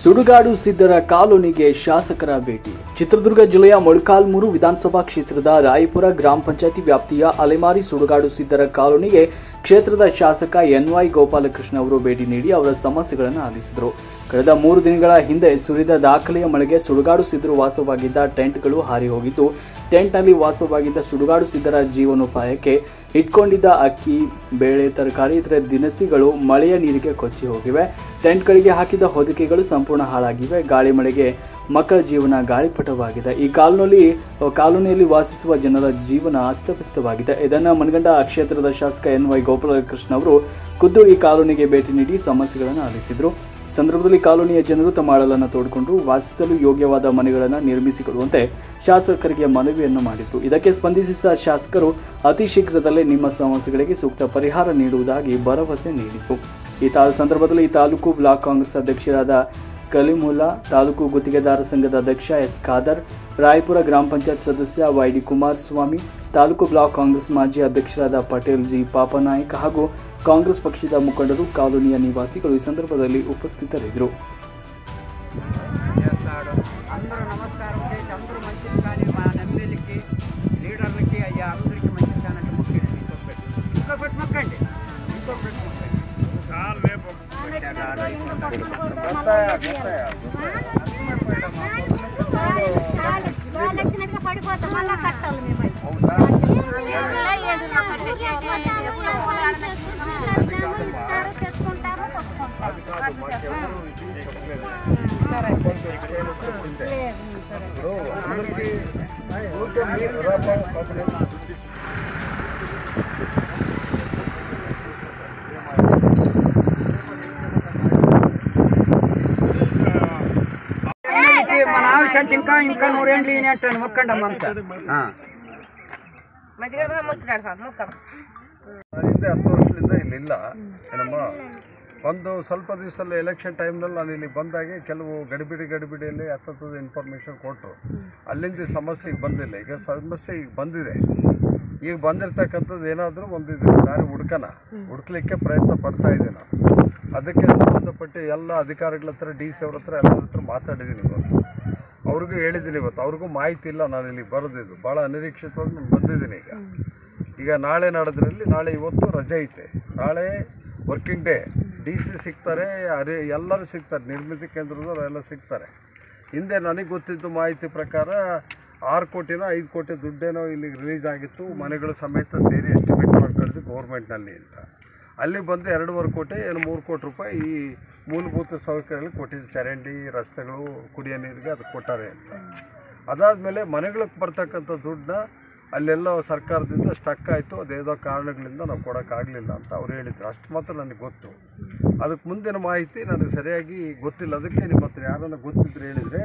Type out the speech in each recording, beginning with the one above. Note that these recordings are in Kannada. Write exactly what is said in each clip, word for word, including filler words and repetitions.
ಸುಡುಗಾಡು ಸಿದ್ದರ ಕಾಲೋನಿಗೆ ಶಾಸಕರ ಭೇಟಿ. ಚಿತ್ರದುರ್ಗ ಜಿಲ್ಲೆಯ ಮೊಳಕಾಲ್ಮೂರು ವಿಧಾನಸಭಾ ಕ್ಷೇತ್ರದ ರಾಯಪುರ ಗ್ರಾಮ ಪಂಚಾಯತಿ ವ್ಯಾಪ್ತಿಯ ಅಲೆಮಾರಿ ಸುಡುಗಾಡು ಸಿದ್ದರ ಕಾಲೋನಿಗೆ ಕ್ಷೇತ್ರದ ಶಾಸಕ ಎನ್ ವೈ ಗೋಪಾಲಕೃಷ್ಣ ಅವರು ಭೇಟಿ ನೀಡಿ ಅವರ ಸಮಸ್ಯೆಗಳನ್ನು ಆಲಿಸಿದರು. ಕಳೆದ ಮೂರು ದಿನಗಳ ಹಿಂದೆ ಸುರಿದ ದಾಖಲೆಯ ಮಳೆಗೆ ಸುಡುಗಾಡು ಸಿದ್ದರು ವಾಸವಾಗಿದ್ದ ಟೆಂಟ್ಗಳು ಹಾರಿ ಹೋಗಿದ್ದು, ಟೆಂಟ್ನಲ್ಲಿ ವಾಸವಾಗಿದ್ದ ಸುಡುಗಾಡು ಸಿದ್ದರ ಜೀವನೋಪಾಯಕ್ಕೆ ಇಟ್ಕೊಂಡಿದ್ದ ಅಕ್ಕಿ, ಬೇಳೆ, ತರಕಾರಿ ಇತರ ದಿನಸಿಗಳು ಮಳೆಯ ನೀರಿಗೆ ಕೊಚ್ಚಿ ಹೋಗಿವೆ. ಟೆಂಟ್ಗಳಿಗೆ ಹಾಕಿದ ಹೊದಿಕೆಗಳು ಸಂಪೂರ್ಣ ಹಾಳಾಗಿವೆ. ಗಾಳಿ ಮಳೆಗೆ ಮಕ್ಕಳ ಜೀವನ ಗಾಳಿಪಟವಾಗಿದೆ. ಈ ಕಾಲೋನಿಯಲ್ಲಿ ಕಾಲೋನಿಯಲ್ಲಿ ವಾಸಿಸುವ ಜನರ ಜೀವನ ಅಸ್ತವ್ಯಸ್ತವಾಗಿದೆ. ಇದನ್ನು ಮನಗಂಡ ಕ್ಷೇತ್ರದ ಶಾಸಕ ಎನ್ ವೈ ಗೋಪಾಲಕೃಷ್ಣ ಅವರು ಖುದ್ದು ಈ ಕಾಲೋನಿಗೆ ಭೇಟಿ ನೀಡಿ ಸಮಸ್ಯೆಗಳನ್ನು ಆಲಿಸಿದರು. ಸಂದರ್ಭದಲ್ಲಿ ಕಾಲೋನಿಯ ಜನರು ತಮ್ಮ ಅಳಲನ್ನು ತೋಡಿಕೊಂಡು ವಾಸಿಸಲು ಯೋಗ್ಯವಾದ ಮನೆಗಳನ್ನು ನಿರ್ಮಿಸಿಕೊಡುವಂತೆ ಶಾಸಕರಿಗೆ ಮನವಿಯನ್ನು ಮಾಡಿದರು. ಇದಕ್ಕೆ ಸ್ಪಂದಿಸಿದ ಶಾಸಕರು ಅತಿ ಶೀಘ್ರದಲ್ಲೇ ನಿಮ್ಮ ಸಮಸ್ಯೆಗಳಿಗೆ ಸೂಕ್ತ ಪರಿಹಾರ ನೀಡುವುದಾಗಿ ಭರವಸೆ ನೀಡಿದರು. ಈ ಸಂದರ್ಭದಲ್ಲಿ ತಾಲೂಕು ಬ್ಲಾಕ್ ಕಾಂಗ್ರೆಸ್ ಅಧ್ಯಕ್ಷರಾದ ಕಲಿಮುಲ್ಲಾ, ತಾಲೂಕು ಗುತ್ತಿಗೆದಾರ ಸಂಘದ ಅಧ್ಯಕ್ಷ ಎಸ್ ಖಾದರ್, ರಾಯಪುರ ಗ್ರಾಮ ಪಂಚಾಯತ್ ಸದಸ್ಯ Y D Kumaraswamy, taluk block Congress ಮಾಜಿ ಅಧ್ಯಕ್ಷರಾದ ಪಟೇಲ್ ಜಿ ಪಾಪನಾಯಕ್ ಹಾಗೂ ಕಾಂಗ್ರೆಸ್ ಪಕ್ಷದ ಮುಖಂಡರು, ಕಾಲೋನಿಯ నివాసిಗಳು ಈ సందర్భದಲ್ಲಿ ఉపస్థితులైದರು. మన ఆవిషయం ఇంకా ఇంకా నూరేండ్లు ఈయనంటాను మొక్కండమ్మ అంతా ಹಿಂದೆ ಹತ್ತು ವರ್ಷದಿಂದ ಇಲ್ಲಿಲ್ಲ ಏನಮ್ಮ. ಒಂದು ಸ್ವಲ್ಪ ದಿವಸದಲ್ಲಿ ಎಲೆಕ್ಷನ್ ಟೈಮ್ನಲ್ಲಿ ನಾನು ಇಲ್ಲಿ ಬಂದಾಗೆ ಕೆಲವು ಗಡಿಬಿಡಿ ಗಡಿಬಿಡಿಯಲ್ಲಿ ಹತ್ತದ ಇನ್ಫಾರ್ಮೇಷನ್ ಕೊಟ್ಟರು. ಅಲ್ಲಿಂದ ಸಮಸ್ಯೆ ಈಗ ಬಂದಿಲ್ಲ. ಈಗ ಸಮಸ್ಯೆ ಈಗ ಬಂದಿದೆ. ಈಗ ಬಂದಿರತಕ್ಕಂಥದ್ದು ಏನಾದರೂ ಒಂದು ಇದ್ರ ದಾರಿ ಹುಡ್ಕನ ಹುಡ್ಕ್ಲಿಕ್ಕೆ ಪ್ರಯತ್ನ ಪಡ್ತಾ ಇದ್ದೀನಿ ನಾನು. ಅದಕ್ಕೆ ಸಂಬಂಧಪಟ್ಟು ಎಲ್ಲ ಅಧಿಕಾರಿಗಳ ಹತ್ರ, ಡಿ ಸಿ ಅವ್ರ ಹತ್ರ ಎಲ್ಲರ ಹತ್ರ ಮಾತಾಡಿದ್ದೀನಿ ಇವತ್ತು. ಅವ್ರಿಗೂ ಹೇಳಿದ್ದೀನಿ ಇವತ್ತು. ಅವ್ರಿಗೂ ಮಾಹಿತಿ ಇಲ್ಲ ನಾನು ಇಲ್ಲಿ ಬರೋದಿದ್ದು. ಭಾಳ ಅನಿರೀಕ್ಷಿತವಾಗಿ ನಾನು ಬಂದಿದ್ದೀನಿ. ಈಗ ಈಗ ನಾಳೆ ನಡೆದ್ರಲ್ಲಿ ನಾಳೆ ಇವತ್ತು ರಜೆ ಐತೆ. ನಾಳೆ ವರ್ಕಿಂಗ್ ಡೇ. ಡಿ ಸಿ ಸಿಗ್ತಾರೆ, ಅರೆ ಎಲ್ಲರೂ ಸಿಗ್ತಾರೆ, ನಿರ್ಮಿತಿ ಕೇಂದ್ರದವ್ರು ಎಲ್ಲ ಸಿಗ್ತಾರೆ. ಹಿಂದೆ ನನಗೆ ಗೊತ್ತಿದ್ದು ಮಾಹಿತಿ ಪ್ರಕಾರ ಆರು ಕೋಟಿನೋ ಐದು ಕೋಟಿ ದುಡ್ಡೇನೋ ಇಲ್ಲಿಗೆ ರಿಲೀಸ್ ಆಗಿತ್ತು, ಮನೆಗಳು ಸಮೇತ ಸೇರಿ ಎಸ್ಟಿಮೇಟ್ ಮಾಡಿ ಕಳಿಸಿ ಗೌರ್ಮೆಂಟ್ನಲ್ಲಿ ಅಂತ. ಅಲ್ಲಿ ಬಂದು ಎರಡೂವರೆ ಕೋಟಿ ಏನು ಮೂರು ಕೋಟಿ ರೂಪಾಯಿ ಈ ಮೂಲಭೂತ ಸೌಕರ್ಯಗಳು ಕೊಟ್ಟಿದ್ದು. ಚರಂಡಿ, ರಸ್ತೆಗಳು, ಕುಡಿಯೋ ನೀರಿಗೆ ಅದು ಕೊಟ್ಟಾರೆ ಅಂತ. ಅದಾದಮೇಲೆ ಮನೆಗಳಿಗೆ ಬರ್ತಕ್ಕಂಥ ದುಡ್ಡನ್ನ ಅಲ್ಲೆಲ್ಲ ಸರ್ಕಾರದಿಂದ ಸ್ಟಕ್ ಆಯಿತು. ಅದೇದೋ ಕಾರಣಗಳಿಂದ ನಾವು ಕೊಡೋಕ್ಕಾಗಲಿಲ್ಲ ಅಂತ ಅವ್ರು ಹೇಳಿದ್ರು. ಅಷ್ಟು ಮಾತ್ರ ನನಗೆ ಗೊತ್ತು. ಅದಕ್ಕೆ ಮುಂದಿನ ಮಾಹಿತಿ ನನಗೆ ಸರಿಯಾಗಿ ಗೊತ್ತಿಲ್ಲ. ಅದಕ್ಕೆ ನಿಮ್ಮ ಹತ್ರ ಯಾರನ್ನ ಗೊತ್ತಿದ್ರೆ ಹೇಳಿದರೆ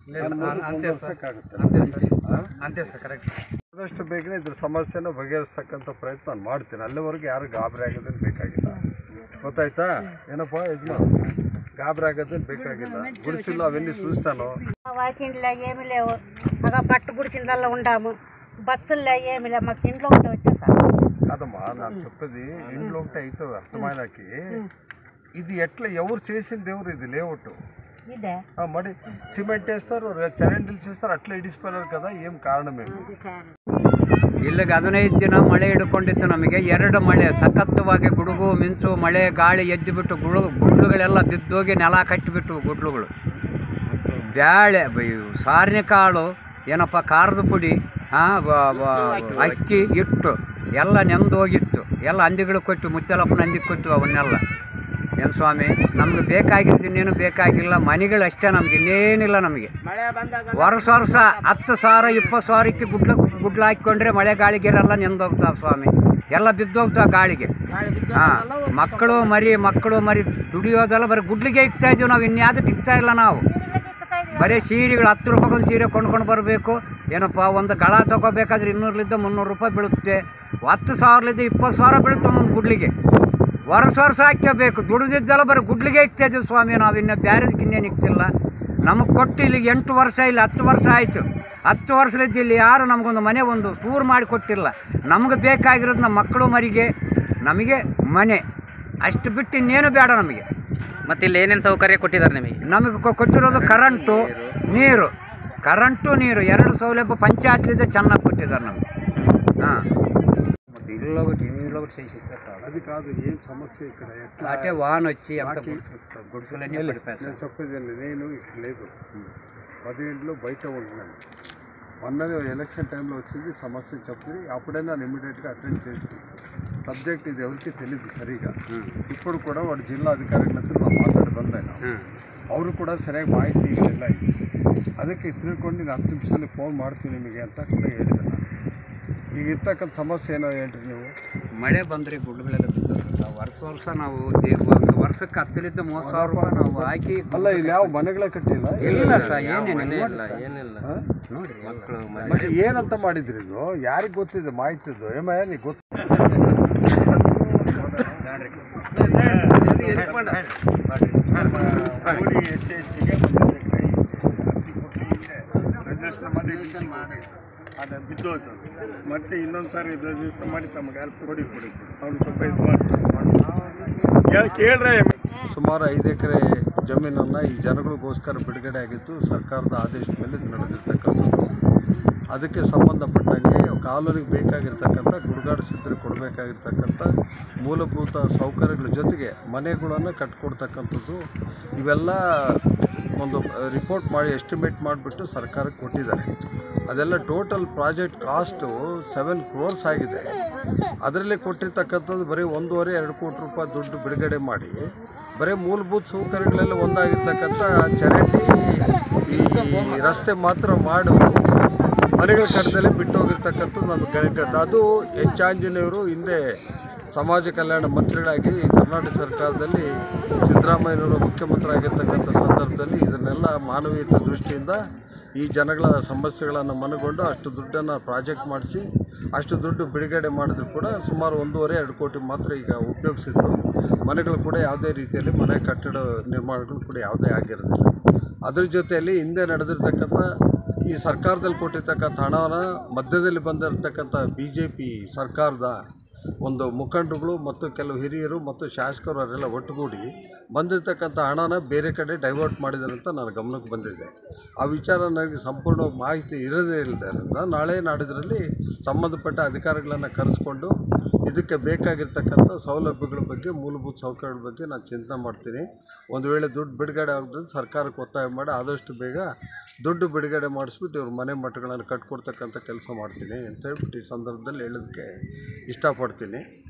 ಆದಷ್ಟು ಬೇಗನೆ ಇದ್ರ ಸಮಸ್ಯೆನ ಬಗೆಹರಿಸ್ತಕ್ಕಂಥ ಪ್ರಯತ್ನ ನಾನು ಮಾಡ್ತೀನಿ. ಅಲ್ಲಿವರೆಗೆ ಯಾರು ಗಾಬರಿ ಆಗೋದೇನು ಬೇಕಾಗಿಲ್ಲ. ಗೊತ್ತಾಯ್ತಾ? ಏನಪ್ಪ ಯಜಮಾ, గాబరి ఆగదని ಬೇಕಾಗಿಲ್ಲ. గుడిసిల్లో అవన్నీ చూస్తాను. వాకింట్లో ఏమీ లేవు. బాగా పట్టు గుడిసిళ్ళల్లో ఉండాము. బస్సుల్లో ఏమీ లేవు. మాకు ఇంట్లో ఉంటే వచ్చేసా కాదమ్మా, నాకు చెప్పేది ఇంట్లో ఉంటే అవుతుంది అర్థమైనాకి. ఇది ఎట్లా ఎవరు చేసింది? ఎవరు ఇది లేఅవుట్ ఇదే మరి సిమెంట్ వేస్తారు, చరండీలు చేస్తారు, అట్లా ఇడిసిపోయినారు కదా. ఏం కారణమేమి? ಇಲ್ಲಿಗೆ ಹದಿನೈದು ದಿನ ಮಳೆ ಹಿಡ್ಕೊಂಡಿತ್ತು. ನಮಗೆ ಎರಡು ಮಳೆ ಸಖತ್ತವಾಗಿ ಗುಡುಗು ಮಿಂಚು ಮಳೆ ಗಾಳಿ ಎದ್ದು ಬಿಟ್ಟು ಗುಡು ಗುಡ್ಲುಗಳೆಲ್ಲ ಬಿದ್ದೋಗಿ ನೆಲ ಕಟ್ಟಿಬಿಟ್ಟು ಗುಡ್ಲುಗಳು. ಬ್ಯಾಳೆ, ಸಾರಿನ ಕಾಳು, ಏನಪ್ಪ ಖಾರದ ಪುಡಿ, ಅಕ್ಕಿ, ಹಿಟ್ಟು ಎಲ್ಲ ನೆಂದೋಗಿತ್ತು. ಎಲ್ಲ ಹಂದಿಗಳು ಕೊಟ್ಟು, ಮುಚ್ಚಲಪ್ಪನ ಹಂದಿಗೆ ಕೊಟ್ಟು ಅವನ್ನೆಲ್ಲ. ಏನು ಸ್ವಾಮಿ, ನಮ್ಗೆ ಬೇಕಾಗಿದ್ದು ಇನ್ನೇನು ಬೇಕಾಗಿಲ್ಲ. ಮನೆಗಳು ಅಷ್ಟೇ, ನಮ್ಗೆ ಇನ್ನೇನಿಲ್ಲ. ನಮಗೆ ವರ್ಷ ವರ್ಷ ಹತ್ತು ಸಾವಿರ ಇಪ್ಪತ್ತು ಸಾವಿರಕ್ಕೆ ಗುಡ್ಲ ಗುಡ್ಲು ಹಾಕಿಕೊಂಡ್ರೆ ಮಳೆ ಗಾಳಿಗೆರೆಲ್ಲ ನೆಂದೋಗ್ತಾವೆ ಸ್ವಾಮಿ. ಎಲ್ಲ ಬಿದ್ದೋಗ್ತಾವೆ ಗಾಳಿಗೆ. ಹಾಂ, ಮಕ್ಕಳು ಮರಿ ಮಕ್ಕಳು ಮರಿ ದುಡಿಯೋದೆಲ್ಲ ಬರೀ ಗುಡ್ಲಿಗೆ ಇಕ್ತಾ ಇದ್ದೀವಿ ನಾವು. ಇನ್ಯಾವುದಕ್ಕೆ ಇಕ್ತಾ ಇಲ್ಲ ನಾವು. ಬರೀ ಸೀರೆಗಳು ಹತ್ತು ರೂಪಾಯಿಗೊಂದು ಸೀರೆ ಕೊಂಡ್ಕೊಂಡು ಬರಬೇಕು. ಏನಪ್ಪ, ಒಂದು ಗಳ ತೊಗೋಬೇಕಾದ್ರೆ ಇನ್ನೂರಲಿದ್ದ ಮುನ್ನೂರು ರೂಪಾಯಿ ಬೀಳುತ್ತೆ. ಹತ್ತು ಸಾವಿರಲಿದ್ದ ಇಪ್ಪತ್ತು ಸಾವಿರ ಬೀಳುತ್ತೆ ಒಂದು ಗುಡ್ಲಿಗೆ. ವರ್ಷ ವರ್ಷ ಹಾಕ್ಕೋಬೇಕು. ದುಡಿದಿದ್ದೆಲ್ಲ ಬರೀ ಗುಡ್ಲಿಗೆ ಇಕ್ತಾ ಇದ್ದೀವಿ ಸ್ವಾಮಿ ನಾವು. ಇನ್ನು ಬೇರೆದಕ್ಕೆ ಇನ್ನೇನು ಇಕ್ತಿಲ್ಲ. ನಮಗೆ ಕೊಟ್ಟು ಇಲ್ಲಿಗೆ ಎಂಟು ವರ್ಷ ಇಲ್ಲ ಹತ್ತು ವರ್ಷ ಆಯಿತು. ಹತ್ತು ವರ್ಷಲಿದ್ದು ಇಲ್ಲಿ ಯಾರು ನಮಗೊಂದು ಮನೆ ಒಂದು ಸೂರು ಮಾಡಿ ಕೊಟ್ಟಿಲ್ಲ. ನಮಗೆ ಬೇಕಾಗಿರೋದು ನಮ್ಮ ಮಕ್ಕಳು ಮರಿಗೆ, ನಮಗೆ ಮನೆ, ಅಷ್ಟು ಬಿಟ್ಟು ಇನ್ನೇನು ಬೇಡ ನಮಗೆ. ಮತ್ತೆ ಇಲ್ಲಿ ಏನೇನು ಸೌಕರ್ಯ ಕೊಟ್ಟಿದ್ದಾರೆ ನಿಮಗೆ? ನಮಗೆ ಕೊ- ಕೊಟ್ಟಿರೋದು ಕರೆಂಟು, ನೀರು, ಕರೆಂಟು ನೀರು ಎರಡು ಸೌಲಭ್ಯ ಪಂಚಾಯತ್ಲಿಂದ ಚೆನ್ನಾಗಿ ಕೊಟ್ಟಿದ್ದಾರೆ ನಮಗೆ. ಹಾಂ ಅದಕ್ಕೆ ಅದು ಏನು సమస్య ఇక్కడ ఎట్లా అంటే వాన వచ్చి నేను చెప్పేది నేను ఇక్కడ లేదు పదిహేనులో బయట ఉంటున్నాను. మొన్న ఎలక్షన్ టైంలో వచ్చింది సమస్య చెప్తుంది, అప్పుడే నేను ఇమీడియట్గా అటెండ్ చేస్తుంది. సబ్జెక్ట్ ఇది ఎవరికి తెలియదు సరిగా. ఇప్పుడు కూడా వాడు ಜಿಲ್ಲಾ ಅಧಿಕಾರಿಗಳತ್ರ ನಾವು ಮಾತಾಡಿ ಬಂದಾಗ ಅವರು ಕೂಡ ಸರಿಯಾಗಿ ಮಾಹಿತಿ ಇಲ್ಲ ಇದೆ. ಅದಕ್ಕೆ ತಿಳ್ಕೊಂಡು ನೀನು ಹತ್ತು ನಿಮಿಷದಲ್ಲಿ ಫೋನ್ ಮಾಡ್ತೀನಿ ನಿಮಗೆ ಅಂತ ಕೂಡ ಹೇಳಿದೆ ನಾನು. ಈಗ ಇರ್ತಕ್ಕಂಥ ಸಮಸ್ಯೆ ಏನೋ ಹೇಳ್ರಿ ನೀವು. ಮಳೆ ಬಂದರೆ ಗುಡ್ಡಗಳೆಲ್ಲ ಬಿದ್ದೋದು. ವರ್ಷ ವರ್ಷ ನಾವು ದೇ- ಒಂದು ವರ್ಷಕ್ಕೆ ಹತ್ತಲಿದ್ದ ಮೂವತ್ತು ಸಾವಿರ ರೂಪಾಯಿ ನಾವು ಹಾಕಿ. ಅಲ್ಲ ಇಲ್ಲಿ ಯಾವ ಮನೆಗಳೇ ಕಟ್ಟಿಲ್ಲ ಇಲ್ಲ ಸರ್, ಏನೇನು ಏನಿಲ್ಲ ನೋಡಿರಿ ಮಕ್ಕಳು ಮತ್ತೆ ಏನಂತ ಮಾಡಿದ್ರಿ ಇದು? ಯಾರಿಗೆ ಗೊತ್ತಿದೆ ಮಾಹಿತಿದ್ದು? ಏಮ ನೀ ಗೊತ್ತ ಅದು ಬಿದ್ದೋಯ್ತು. ಮತ್ತೆ ಇನ್ನೊಂದು ಸಾರಿ ರಿಜಿಸ್ಟರ್ ಮಾಡಿ ತಮಗೆ ಹೆಲ್ಪ್ ಕೊಡಿ ಕೊಡಿ ಅವ್ನು ಸ್ವಲ್ಪ ಇದು ಮಾಡಿ ಕೇಳ್ರೆ. ಸುಮಾರು ಐದು ಎಕರೆ ಜಮೀನನ್ನು ಈ ಜನಗಳಿಗೋಸ್ಕರ ಬಿಡುಗಡೆ ಆಗಿತ್ತು. ಸರ್ಕಾರದ ಆದೇಶದ ಮೇಲೆ ಇದು ನಡೆದಿರ್ತಕ್ಕಂಥದ್ದು. ಅದಕ್ಕೆ ಸಂಬಂಧಪಟ್ಟಂಗೆ ಕಾಲೋನಿಗೆ ಬೇಕಾಗಿರ್ತಕ್ಕಂಥ ಗುಡ್ಗಾಡಿಸಿದ್ರೆ ಕೊಡಬೇಕಾಗಿರ್ತಕ್ಕಂಥ ಮೂಲಭೂತ ಸೌಕರ್ಯಗಳ ಜೊತೆಗೆ ಮನೆಗಳನ್ನು ಕಟ್ಕೊಡ್ತಕ್ಕಂಥದ್ದು ಇವೆಲ್ಲ ಒಂದು ರಿಪೋರ್ಟ್ ಮಾಡಿ ಎಸ್ಟಿಮೇಟ್ ಮಾಡಿಬಿಟ್ಟು ಸರ್ಕಾರಕ್ಕೆ ಕೊಟ್ಟಿದ್ದಾರೆ. ಅದೆಲ್ಲ total project cost seven crores ಆಗಿದೆ. ಅದರಲ್ಲಿ ಕೊಟ್ಟಿರ್ತಕ್ಕಂಥದ್ದು ಬರೀ ಒಂದೂವರೆ ಎರಡು ಕೋಟಿ ರೂಪಾಯಿ ದುಡ್ಡು ಬಿಡುಗಡೆ ಮಾಡಿ ಬರೀ ಮೂಲಭೂತ ಸೌಕರ್ಯಗಳೆಲ್ಲ ಒಂದಾಗಿರ್ತಕ್ಕಂಥ ಚರಂಡಿ ಈ ರಸ್ತೆ ಮಾತ್ರ ಮಾಡು ಮನೆಗಳ ಕಟ್ಟದಲ್ಲಿ ಬಿಟ್ಟು ಹೋಗಿರ್ತಕ್ಕಂಥದ್ದು ನಮಗೆ ಗಣಕ. ಅದು ಎಚ್ ಆಂಜನೇಯವರು ಹಿಂದೆ ಸಮಾಜ ಕಲ್ಯಾಣ ಮಂತ್ರಿಗಳಾಗಿ ಕರ್ನಾಟಕ ಸರ್ಕಾರದಲ್ಲಿ ಸಿದ್ದರಾಮಯ್ಯನವರು ಮುಖ್ಯಮಂತ್ರಿ ಆಗಿರ್ತಕ್ಕಂಥ ಸಂದರ್ಭದಲ್ಲಿ ಇದನ್ನೆಲ್ಲ ಮಾನವೀಯತೆ ದೃಷ್ಟಿಯಿಂದ ಈ ಜನಗಳ ಸಮಸ್ಯೆಗಳನ್ನು ಮನಗೊಂಡು ಅಷ್ಟು ದುಡ್ಡನ್ನು ಪ್ರಾಜೆಕ್ಟ್ ಮಾಡಿಸಿ ಅಷ್ಟು ದುಡ್ಡು ಬಿಡುಗಡೆ ಮಾಡಿದ್ರು ಕೂಡ ಸುಮಾರು ಒಂದೂವರೆ ಎರಡು ಕೋಟಿ ಮಾತ್ರ ಈಗ ಉಪಯೋಗಿಸಿದ್ದು. ಮನೆಗಳು ಕೂಡ ಯಾವುದೇ ರೀತಿಯಲ್ಲಿ ಮನೆ ಕಟ್ಟಡ ನಿರ್ಮಾಣಗಳು ಕೂಡ ಯಾವುದೇ ಆಗಿರೋದಿಲ್ಲ. ಅದ್ರ ಜೊತೆಯಲ್ಲಿ ಹಿಂದೆ ನಡೆದಿರ್ತಕ್ಕಂಥ ಈ ಸರ್ಕಾರದಲ್ಲಿ ಕೊಟ್ಟಿರ್ತಕ್ಕಂಥ ಹಣವನ್ನು ಮಧ್ಯದಲ್ಲಿ ಬಂದಿರತಕ್ಕಂಥ ಬಿ ಜೆ ಪಿ ಸರ್ಕಾರದ ಒಂದು ಮುಖಂಡರುಗಳು ಮತ್ತು ಕೆಲವು ಹಿರಿಯರು ಮತ್ತು ಶಾಸಕರು ಅವರೆಲ್ಲ ಒಟ್ಟುಗೂಡಿ ಬಂದಿರತಕ್ಕಂಥ ಹಣನ ಬೇರೆ ಕಡೆ ಡೈವರ್ಟ್ ಮಾಡಿದ್ದಾರೆ ಅಂತ ನನ್ನ ಗಮನಕ್ಕೆ ಬಂದಿದೆ. ಆ ವಿಚಾರ ನನಗೆ ಸಂಪೂರ್ಣವಾಗಿ ಮಾಹಿತಿ ಇರದೇ ಇಲ್ಲದರಿಂದ ನಾಳೆ ನಾಡಿದ್ರಲ್ಲಿ ಸಂಬಂಧಪಟ್ಟ ಅಧಿಕಾರಿಗಳನ್ನು ಕರೆಸ್ಕೊಂಡು ಇದಕ್ಕೆ ಬೇಕಾಗಿರ್ತಕ್ಕಂಥ ಸೌಲಭ್ಯಗಳ ಬಗ್ಗೆ ಮೂಲಭೂತ ಸೌಕರ್ಯಗಳ ಬಗ್ಗೆ ನಾನು ಚಿಂತನೆ ಮಾಡ್ತೀನಿ. ಒಂದು ವೇಳೆ ದುಡ್ಡು ಬಿಡುಗಡೆ ಆಗದ್ರೆ ಸರ್ಕಾರಕ್ಕೆ ಒತ್ತಾಯ ಮಾಡಿ ಆದಷ್ಟು ಬೇಗ ದುಡ್ಡು ಬಿಡುಗಡೆ ಮಾಡಿಸ್ಬಿಟ್ಟು ಇವ್ರ ಮನೆ ಮಠಗಳನ್ನು ಕಟ್ಕೊಡ್ತಕ್ಕಂಥ ಕೆಲಸ ಮಾಡ್ತೀನಿ ಅಂತ ಹೇಳ್ಬಿಟ್ಟು ಈ ಸಂದರ್ಭದಲ್ಲಿ ಹೇಳೋದಕ್ಕೆ ಇಷ್ಟಪಡ್ತೀನಿ.